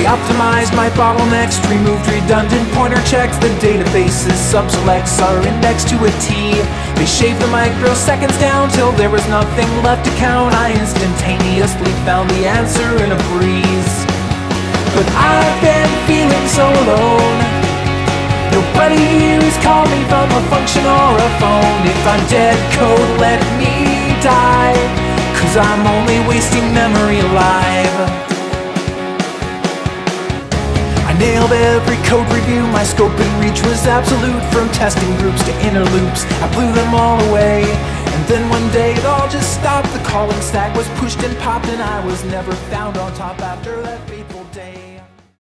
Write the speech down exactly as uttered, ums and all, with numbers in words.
optimized my bottlenecks, removed redundant pointer checks. The database's subselects are indexed to a T. They shaved the microseconds down till there was nothing left to count. I instantaneously found the answer in a breeze. But I've been feeling so alone. Nobody here has called me from a function or a phone. If I'm dead code, let me die, 'cause I'm only wasting memory alive. I nailed every code review, my scope and reach was absolute. From testing groups to inner loops, I blew them all away. And then one day it all just stopped. The calling stack was pushed and popped, and I was never found on top after that fateful day.